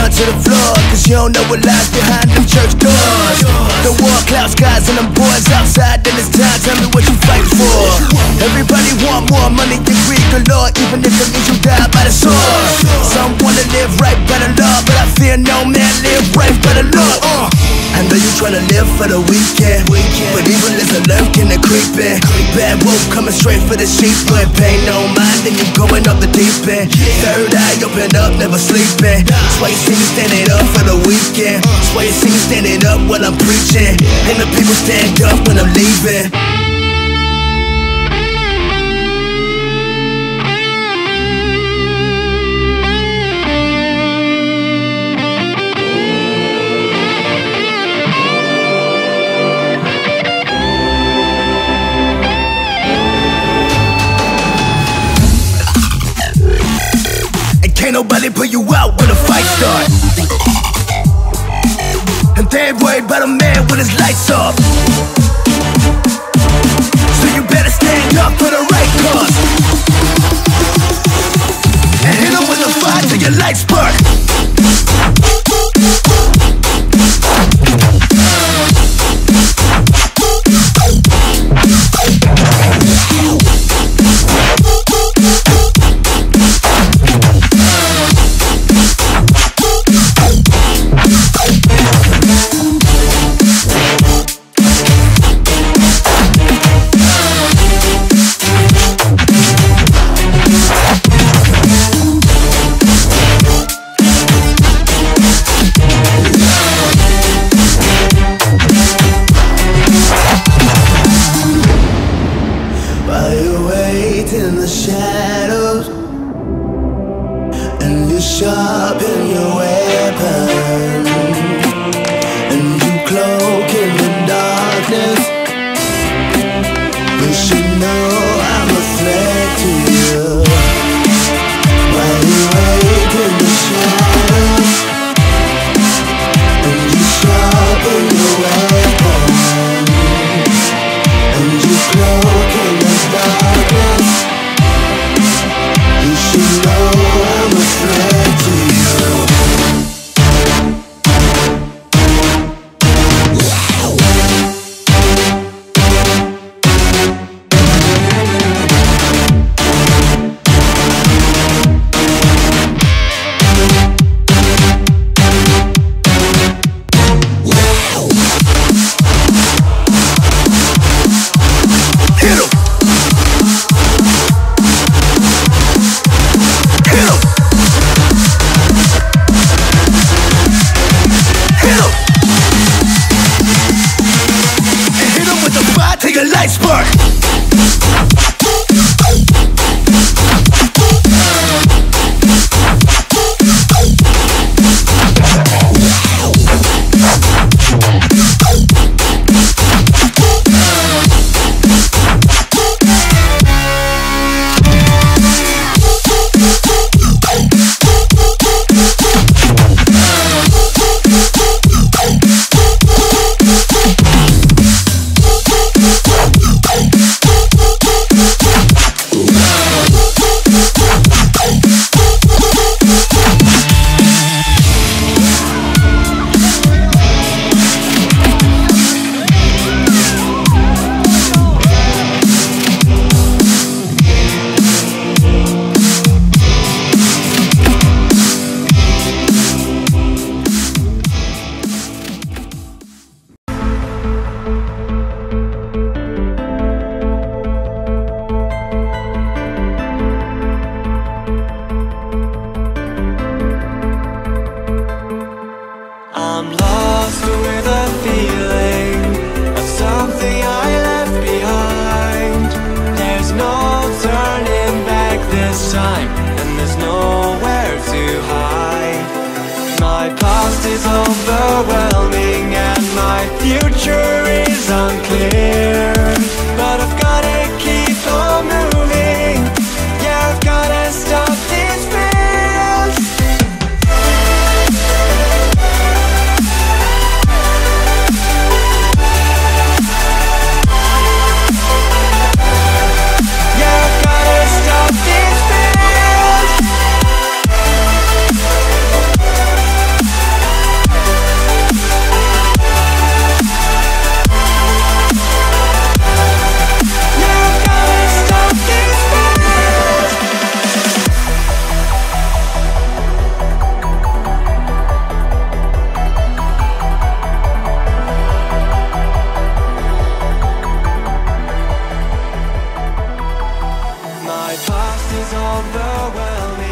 down to the floor, cause you don't know what lies behind them church doors. The war cloud skies and them boys outside, then it's time, tell me what you fight for. Everybody want more money than greed galore, even if it means you die by the sword. Some wanna live right by the law, but I fear no man live right by the law. I know you tryna live for the weekend, but evil is a lurking and creeping. Bad wolf coming straight for the sheep, but pay no mind, then you going up the deep end. Third eye open up, never sleeping. That's why you see me standing up for the weekend. That's why you see me standing up while I'm preaching, and the people stand up when I'm leaving. Can't nobody put you out when a fight starts. And they ain't worried about a man with his lights off. So you better stand up for the right cause, and hit him with the fire till your lights spark. In the shadows, and you sharpen your weapon, and you cloak in the darkness. You should know I'm a threat to you. While you wait in the shadows, and you sharpen your weapon, and you cloak in the darkness. You should know I'm a threat to you. Spark. is overwhelming and my future is unclear. But I've gotta keep on moving. Yeah, I've gotta stop these fears. Yeah, I've gotta stop these fears. My past is overwhelming